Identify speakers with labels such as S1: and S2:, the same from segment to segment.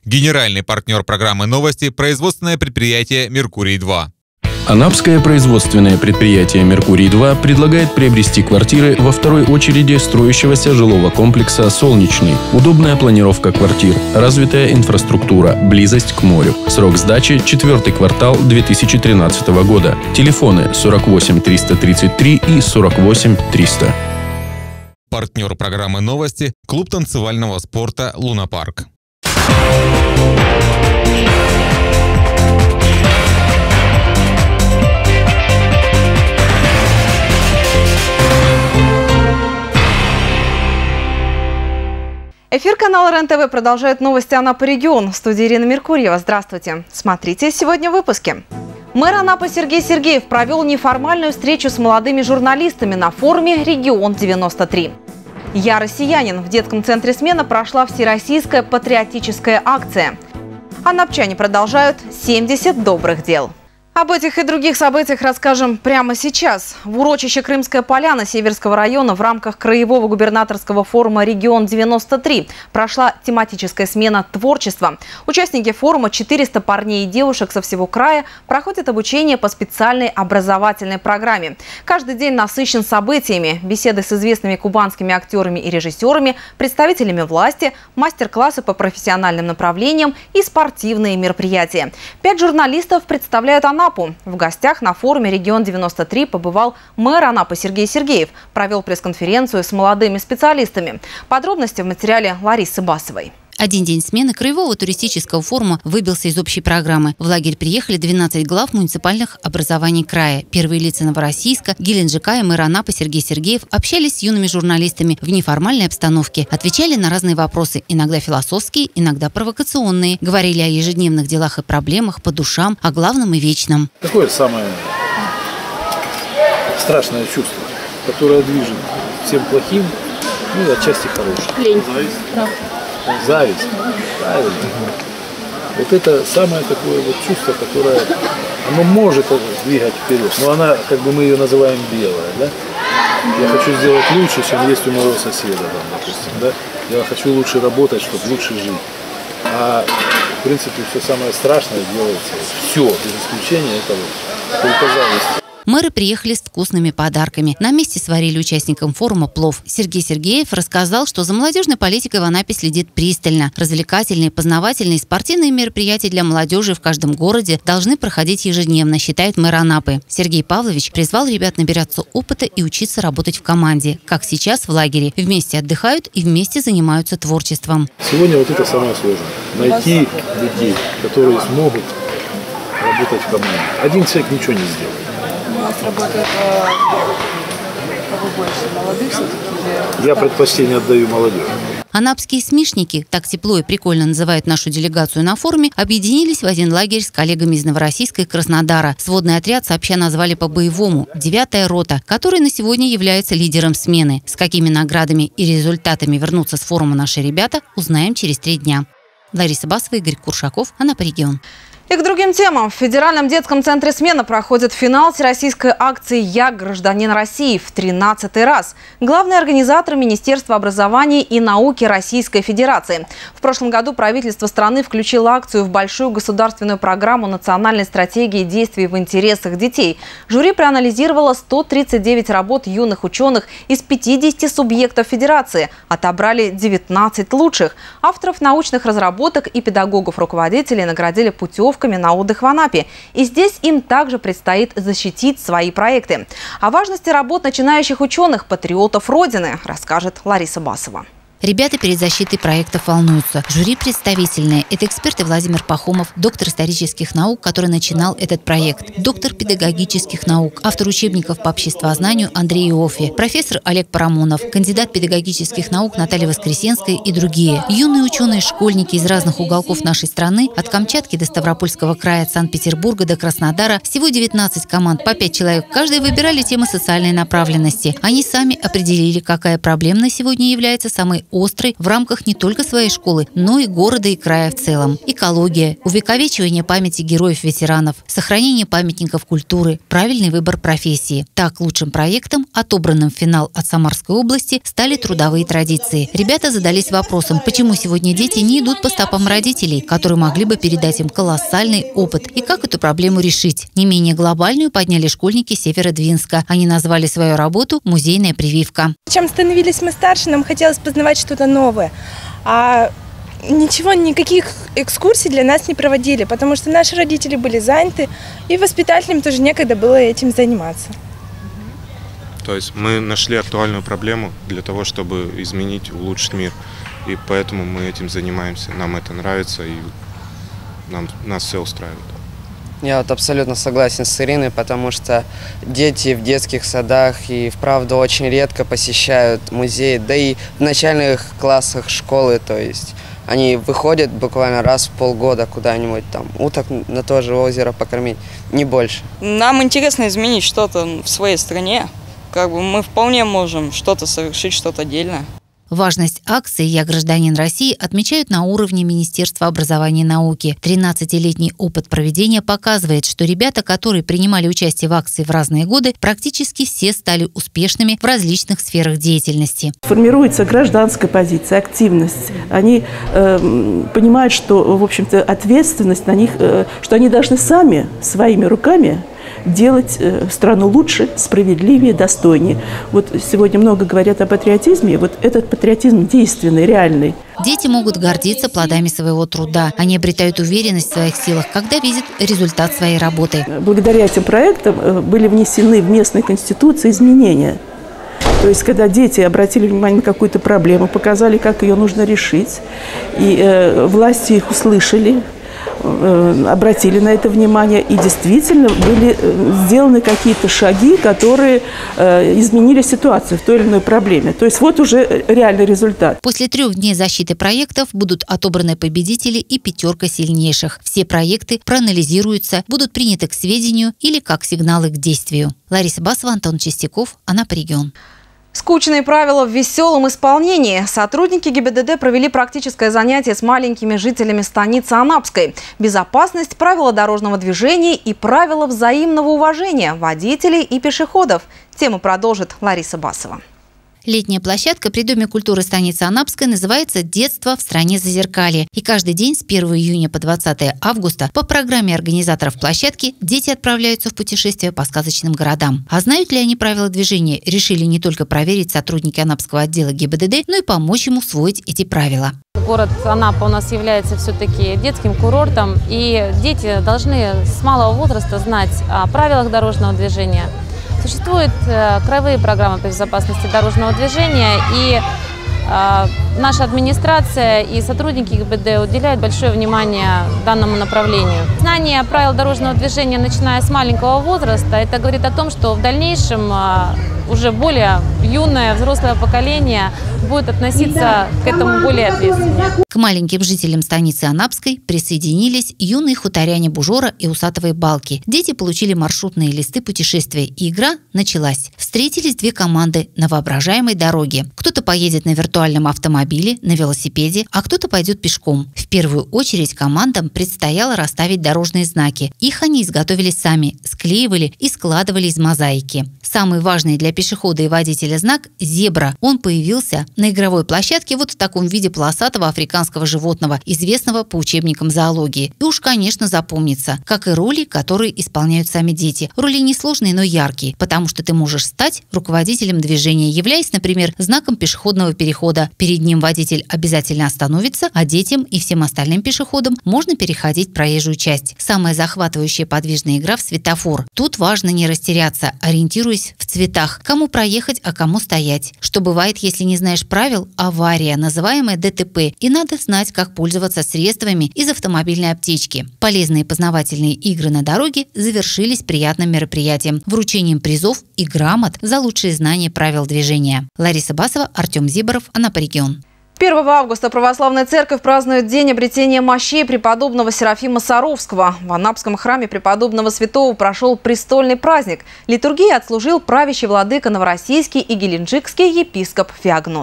S1: Генеральный партнер программы «Новости» – производственное предприятие «Меркурий-2».
S2: Анапское производственное предприятие «Меркурий-2» предлагает приобрести квартиры во второй очереди строящегося жилого комплекса «Солнечный». Удобная планировка квартир, развитая инфраструктура, близость к морю. Срок сдачи – 4-й квартал 2013 года. Телефоны 48 333 и 48 300.
S1: Партнер программы «Новости» – клуб танцевального спорта «Лунапарк».
S3: Эфир канала РЕН-ТВ продолжает новости Анапы регион. В студии Ирина Меркурьева. Здравствуйте. Смотрите сегодня в выпуске. Мэр Анапы Сергей Сергеев провел неформальную встречу с молодыми журналистами на форуме «Регион-93». «Я россиянин». В детском центре «Смена» прошла всероссийская патриотическая акция. Анапчане продолжают 70 добрых дел. Об этих и других событиях расскажем прямо сейчас. В урочище Крымская поляна Северского района в рамках краевого губернаторского форума «Регион-93» прошла тематическая смена творчества. Участники форума, 400 парней и девушек со всего края, проходят обучение по специальной образовательной программе. Каждый день насыщен событиями: беседы с известными кубанскими актерами и режиссерами, представителями власти, мастер-классы по профессиональным направлениям и спортивные мероприятия. 5 журналистов представляют Анапу. В гостях на форуме «Регион-93» побывал мэр Анапы Сергей Сергеев. Провел пресс-конференцию с молодыми специалистами. Подробности в материале Ларисы Басовой.
S4: Один день смены краевого туристического форума выбился из общей программы. В лагерь приехали 12 глав муниципальных образований края. Первые лица Новороссийска, Геленджика и мэр Анапы Сергей Сергеев общались с юными журналистами в неформальной обстановке. Отвечали на разные вопросы, иногда философские, иногда провокационные. Говорили о ежедневных делах и проблемах, по душам, о главном и вечном.
S5: Какое самое страшное чувство, которое движет всем плохим, ну и отчасти хорошим?
S6: Лень.
S5: Зависть. Правильно. Вот это самое такое вот чувство, которое оно может двигать вперед, но она, как бы мы ее называем, белая, да? Я хочу сделать лучше, чем есть у моего соседа, там, допустим, да? Я хочу лучше работать, чтобы лучше жить. А в принципе все самое страшное делается, все, без исключения, это вот только зависть.
S4: Мэры приехали с вкусными подарками. На месте сварили участникам форума плов. Сергей Сергеев рассказал, что за молодежной политикой в Анапе следит пристально. Развлекательные, познавательные, спортивные мероприятия для молодежи в каждом городе должны проходить ежедневно, считает мэр Анапы. Сергей Павлович призвал ребят набираться опыта и учиться работать в команде. Как сейчас в лагере. Вместе отдыхают и вместе занимаются творчеством.
S5: Сегодня вот это самое сложное. Найти людей, которые смогут работать в команде. Один человек ничего не сделает.
S6: У нас работает кого больше, молодых все-таки?
S5: Я предпочтение отдаю молодежи.
S4: Анапские смешники, так тепло и прикольно называют нашу делегацию на форуме, объединились в один лагерь с коллегами из Новороссийска и Краснодара. Сводный отряд сообща назвали по-боевому «9-я рота», который на сегодня является лидером смены. С какими наградами и результатами вернутся с форума наши ребята, узнаем через 3 дня. Лариса Басова, Игорь Куршаков, Анапа регион.
S3: И к другим темам. В Федеральном детском центре «Смена» проходит финал всероссийской акции «Я гражданин России» в 13-й раз. Главный организатор – Министерство образования и науки Российской Федерации. В прошлом году правительство страны включило акцию в большую государственную программу национальной стратегии действий в интересах детей. Жюри проанализировало 139 работ юных ученых из 50 субъектов Федерации. Отобрали 19 лучших. Авторов научных разработок и педагогов-руководителей наградили путевками на отдых в Анапе. И здесь им также предстоит защитить свои проекты. О важности работ начинающих ученых, патриотов Родины, расскажет Лариса Басова.
S4: Ребята перед защитой проектов волнуются. Жюри представительное. Это эксперты Владимир Пахомов, доктор исторических наук, который начинал этот проект, доктор педагогических наук, автор учебников по обществознанию Андрей Иоффе, профессор Олег Парамонов, кандидат педагогических наук Наталья Воскресенская и другие. Юные ученые-школьники из разных уголков нашей страны, от Камчатки до Ставропольского края, от Санкт-Петербурга до Краснодара, всего 19 команд, по 5 человек. Каждый выбирали темы социальной направленности. Они сами определили, какая проблема на сегодня является самой острой в рамках не только своей школы, но и города и края в целом. Экология, увековечивание памяти героев-ветеранов, сохранение памятников культуры, правильный выбор профессии. Так, лучшим проектом, отобранным в финал от Самарской области, стали трудовые традиции. Ребята задались вопросом, почему сегодня дети не идут по стопам родителей, которые могли бы передать им колоссальный опыт, и как эту проблему решить. Не менее глобальную подняли школьники Северодвинска. Они назвали свою работу «Музейная прививка».
S7: Чем становились мы старше, нам хотелось познавать что-то новое. А никаких экскурсий для нас не проводили, потому что наши родители были заняты, и воспитателям тоже некогда было этим заниматься.
S8: То есть мы нашли актуальную проблему для того, чтобы изменить, улучшить мир. И поэтому мы этим занимаемся. Нам это нравится, и нас все устраивает.
S9: Я вот абсолютно согласен с Ириной, потому что дети в детских садах и вправду очень редко посещают музей, да и в начальных классах школы, то есть они выходят буквально раз в полгода куда-нибудь там уток на то же озеро покормить, не больше.
S10: Нам интересно изменить что-то в своей стране, мы вполне можем что-то совершить, что-то отдельное.
S4: Важность акции «Я гражданин России» отмечают на уровне Министерства образования и науки. 13-летний опыт проведения показывает, что ребята, которые принимали участие в акции в разные годы, практически все стали успешными в различных сферах деятельности.
S11: Формируется гражданская позиция, активность. Они понимают, что, в общем-то, ответственность на них, что они должны сами, своими руками делать страну лучше, справедливее, достойнее. Вот сегодня много говорят о патриотизме, вот этот патриотизм действенный, реальный.
S4: Дети могут гордиться плодами своего труда. Они обретают уверенность в своих силах, когда видят результат своей работы.
S11: Благодаря этим проектам были внесены в местные конституции изменения. То есть, когда дети обратили внимание на какую-то проблему, показали, как ее нужно решить, и власти их услышали, обратили на это внимание, и действительно были сделаны какие-то шаги, которые изменили ситуацию в той или иной проблеме. То есть вот уже реальный результат.
S4: После 3 дней защиты проектов будут отобраны победители и 5 сильнейших. Все проекты проанализируются, будут приняты к сведению или как сигналы к действию. Лариса Басова, Антон Чистяков, Анапа-регион.
S3: Скучные правила в веселом исполнении. Сотрудники ГИБДД провели практическое занятие с маленькими жителями станицы Анапской. Безопасность, правила дорожного движения и правила взаимного уважения водителей и пешеходов. Тему продолжит Лариса Басова.
S4: Летняя площадка при Доме культуры станицы Анапской называется «Детство в стране зазеркалья». И каждый день с 1 июня по 20 августа по программе организаторов площадки дети отправляются в путешествие по сказочным городам. А знают ли они правила движения, решили не только проверить сотрудники Анапского отдела ГИБДД, но и помочь им усвоить эти правила.
S12: Город Анапа у нас является все-таки детским курортом, и дети должны с малого возраста знать о правилах дорожного движения. Существуют краевые программы по безопасности дорожного движения, и наша администрация и сотрудники ГИБДД уделяют большое внимание данному направлению. Знание правил дорожного движения, начиная с маленького возраста, это говорит о том, что в дальнейшем уже более юное, взрослое поколение будет относиться к этому более ответственно.
S4: К маленьким жителям станицы Анапской присоединились юные хуторяне Бужора и Усатовой Балки. Дети получили маршрутные листы путешествия, и игра началась. Встретились 2 команды на воображаемой дороге. Кто-то поедет на виртуальном автомобиле, на велосипеде, а кто-то пойдет пешком. В первую очередь командам предстояло расставить дорожные знаки. Их они изготовили сами, склеивали и складывали из мозаики. Самый важный для пешехода и водителя знак – зебра. Он появился на игровой площадке вот в таком виде полосатого африканского животного, известного по учебникам зоологии. И уж, конечно, запомнится, как и роли, которые исполняют сами дети. Роли несложные, но яркие, потому что ты можешь стать руководителем движения, являясь, например, знаком пешеходного перехода. Перед ним водитель обязательно остановится, а детям и всем остальным пешеходам можно переходить проезжую часть. Самая захватывающая подвижная игра в светофор. Тут важно не растеряться, ориентируясь в цветах, кому проехать, а кому стоять. Что бывает, если не знаешь правил? Авария, называемая ДТП. И надо знать, как пользоваться средствами из автомобильной аптечки. Полезные познавательные игры на дороге завершились приятным мероприятием – вручением призов и грамот за лучшие знания правил движения. Лариса Басова, Артем Зиборов, Анапа-регион.
S3: 1 августа Православная Церковь празднует День обретения мощей преподобного Серафима Саровского. В Анапском храме преподобного святого прошел престольный праздник. Литургии отслужил правящий владыка Новороссийский и Геленджикский епископ Феогност.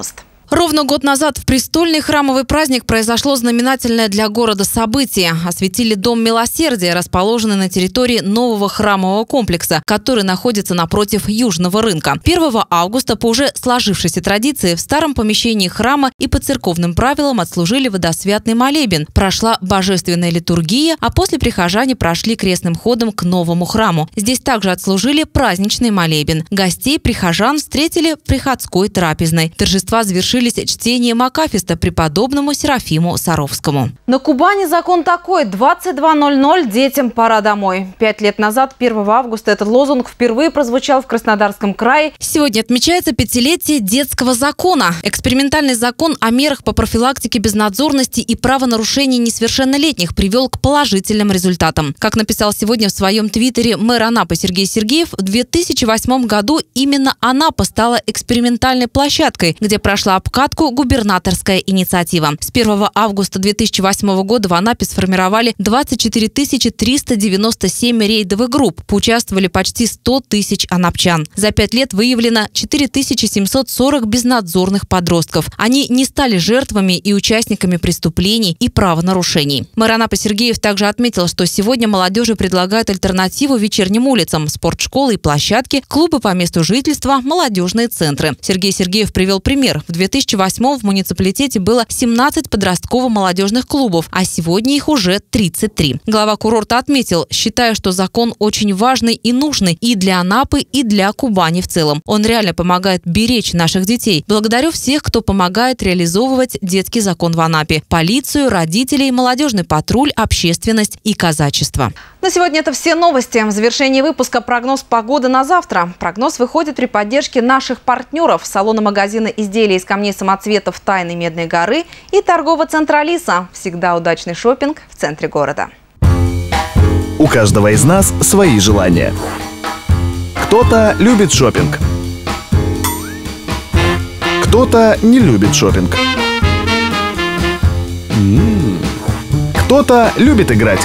S13: Ровно год назад в престольный храмовый праздник произошло знаменательное для города событие. Осветили Дом Милосердия, расположенный на территории нового храмового комплекса, который находится напротив Южного рынка. 1 августа по уже сложившейся традиции в старом помещении храма и по церковным правилам отслужили водосвятный молебен. Прошла божественная литургия, а после прихожане прошли крестным ходом к новому храму. Здесь также отслужили праздничный молебен. Гостей прихожан встретили в приходской трапезной. Торжества завершились чтением акафиста преподобному Серафиму Саровскому.
S3: На Кубани закон такой: 22:00 детям пора домой. 5 лет назад, 1 августа, этот лозунг впервые прозвучал в Краснодарском крае.
S13: Сегодня отмечается 5-летие детского закона. Экспериментальный закон о мерах по профилактике безнадзорности и правонарушений несовершеннолетних привел к положительным результатам. Как написал сегодня в своем твиттере мэр Анапы Сергей Сергеев, в 2008 году именно Анапа стала экспериментальной площадкой, где прошла обкатку губернаторская инициатива. С 1 августа 2008 года в Анапе сформировали 24 397 рейдовых групп. Поучаствовали почти 100 тысяч анапчан. За 5 лет выявлено 4740 безнадзорных подростков. Они не стали жертвами и участниками преступлений и правонарушений. Мэр Анапы Сергеев также отметил, что сегодня молодежи предлагают альтернативу вечерним улицам: спортшколы и площадки, клубы по месту жительства, молодежные центры. Сергей Сергеев привел пример. В 2008 в муниципалитете было 17 подростково-молодежных клубов, а сегодня их уже 33. Глава курорта отметил: считаю, что закон очень важный и нужный и для Анапы, и для Кубани в целом. Он реально помогает беречь наших детей. Благодарю всех, кто помогает реализовывать детский закон в Анапе: полицию, родителей, молодежный патруль, общественность и казачество.
S3: На сегодня это все новости. В завершении выпуска прогноз погоды на завтра. Прогноз выходит при поддержке наших партнеров: салона-магазина изделий из камней самоцветов «Тайны Медной горы» и торгового центра «Алиса». Всегда удачный шопинг в центре города.
S14: У каждого из нас свои желания. Кто-то любит шопинг, кто-то не любит шопинг, кто-то любит играть.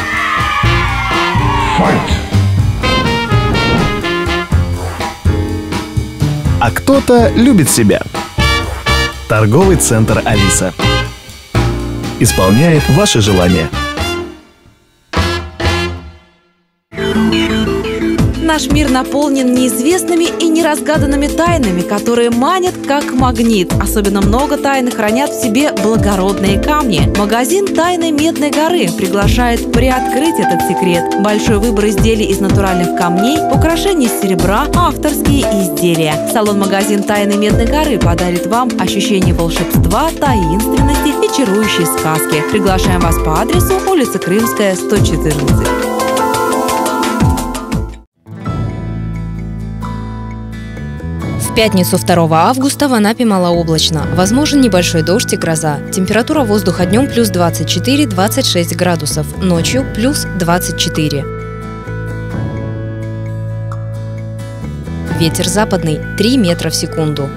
S14: А кто-то любит себя. Торговый центр «Алиса» исполняет ваши желания.
S13: Наш мир наполнен неизвестными и неразгаданными тайнами, которые манят как магнит. Особенно много тайн хранят в себе благородные камни. Магазин «Тайны Медной горы» приглашает приоткрыть этот секрет. Большой выбор изделий из натуральных камней, украшений из серебра, авторские изделия. Салон-магазин «Тайны Медной горы» подарит вам ощущение волшебства, таинственности и чарующей сказки. Приглашаем вас по адресу улица Крымская, 114.
S15: В пятницу 2 августа в Анапе малооблачно. Возможен небольшой дождь и гроза. Температура воздуха днем плюс 24-26 градусов, ночью плюс 24. Ветер западный 3 метра в секунду.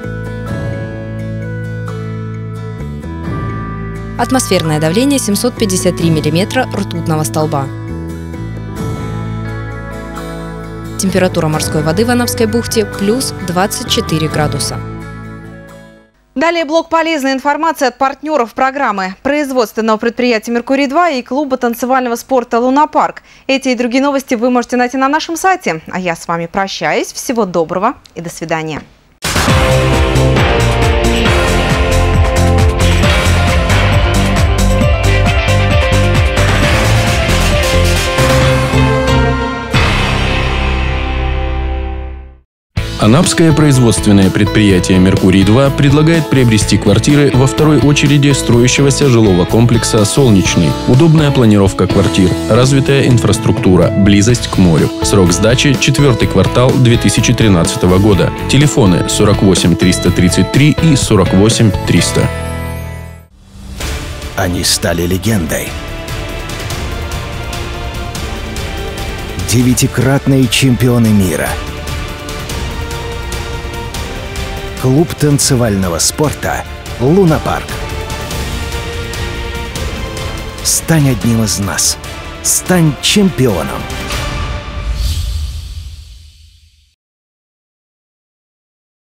S15: Атмосферное давление 753 миллиметра ртутного столба. Температура морской воды в Анапской бухте плюс 24 градуса.
S3: Далее блок полезной информации от партнеров программы: производственного предприятия «Меркурий-2» и клуба танцевального спорта «Лунапарк». Эти и другие новости вы можете найти на нашем сайте. А я с вами прощаюсь. Всего доброго и до свидания.
S2: Анапское производственное предприятие «Меркурий-2» предлагает приобрести квартиры во второй очереди строящегося жилого комплекса «Солнечный». Удобная планировка квартир, развитая инфраструктура, близость к морю. Срок сдачи – 4-й квартал 2013 года. Телефоны 48 333 и 48 300.
S16: Они стали легендой. 9-кратные чемпионы мира. Клуб танцевального спорта «Лунапарк». Стань одним из нас. Стань чемпионом.